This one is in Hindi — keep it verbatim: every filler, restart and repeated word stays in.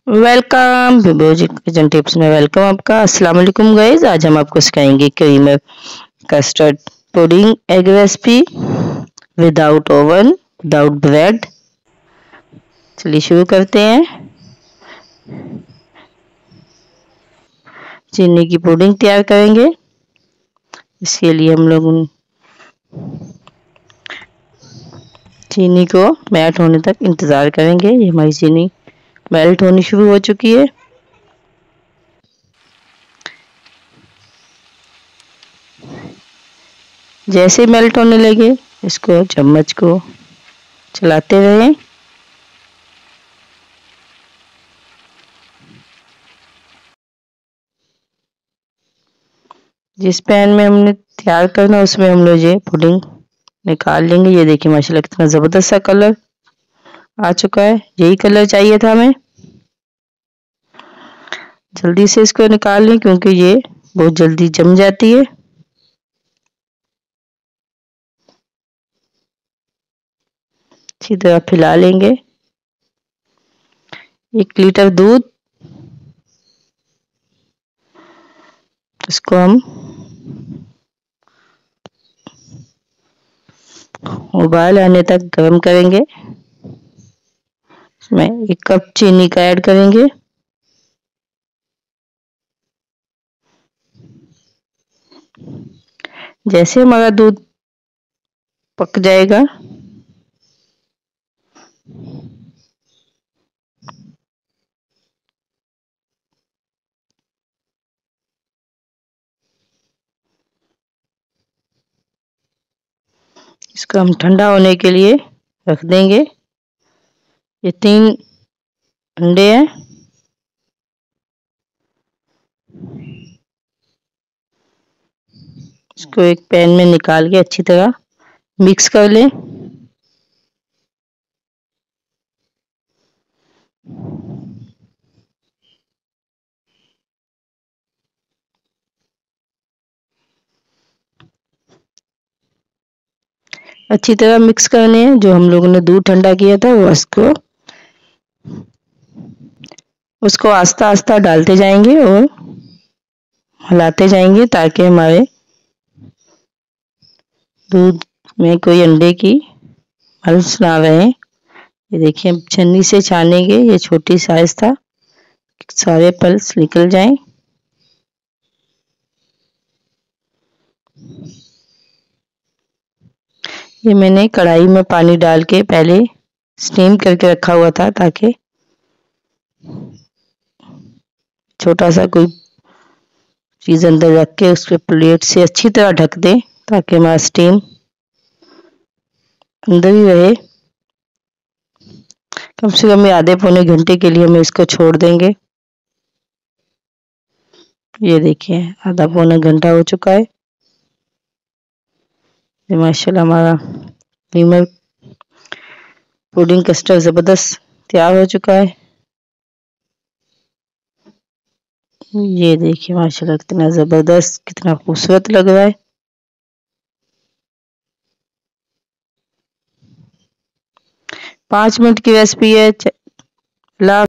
वेलकम बिबोजी किचन टिप्स में वेलकम आपका। अस्सलाम वालेकुम गाइस, आज हम आपको सिखाएंगे cream custard pudding egg recipe without oven without bread. चलिए शुरू करते हैं। चीनी की पुडिंग तैयार करेंगे। इसके लिए हम लोग चीनी को मेल्ट होने तक इंतज़ार करेंगे। ये हमारी चीनी मेल्ट होनी शुरू हो चुकी है। जैसे मेल्ट होने लगे इसको चम्मच को चलाते रहें। जिस पैन में हमने तैयार करना उसमें हम लोग ये पुडिंग निकाल लेंगे। ये देखिए माशाल्लाह कितना ज़बरदस्त सा कलर आ चुका है। यही कलर चाहिए था हमें। जल्दी से इसको निकाल लें क्योंकि ये बहुत जल्दी जम जाती है। अच्छी तरह फैला लेंगे। एक लीटर दूध, इसको हम उबाल आने तक गर्म करेंगे। इसमें एक कप चीनी का ऐड करेंगे। जैसे हमारा दूध पक जाएगा इसको हम ठंडा होने के लिए रख देंगे। ये तीन अंडे हैं। इसको एक पैन में निकाल के अच्छी तरह मिक्स कर लें। अच्छी तरह मिक्स करने हैं। जो हम लोगों ने दूध ठंडा किया था वो उसको उसको आस्ता आस्ता डालते जाएंगे और हिलाते जाएंगे ताकि हमारे दूध में कोई अंडे की पल्स ना रहे। ये देखिए छन्नी से छानेंगे। ये छोटी साइज था, सारे पल्स निकल जाएं। ये मैंने कढ़ाई में पानी डाल के पहले स्टीम करके रखा हुआ था ताकि छोटा सा कोई चीज़ अंदर रख के उस पर प्लेट से अच्छी तरह ढक दें ताकि हमारा स्टीम अंदर ही रहे। कम से कम आधे पौने घंटे के लिए हम इसको छोड़ देंगे। ये देखिए आधा पौना घंटा हो चुका है। ये माशाल्लाह हमारा क्रीम पुडिंग कस्टर्ड ज़बरदस्त तैयार हो चुका है। ये देखिए माशाल्लाह कितना ज़बरदस्त, कितना खूबसूरत लग रहा है। पाँच मिनट की रेसिपी है।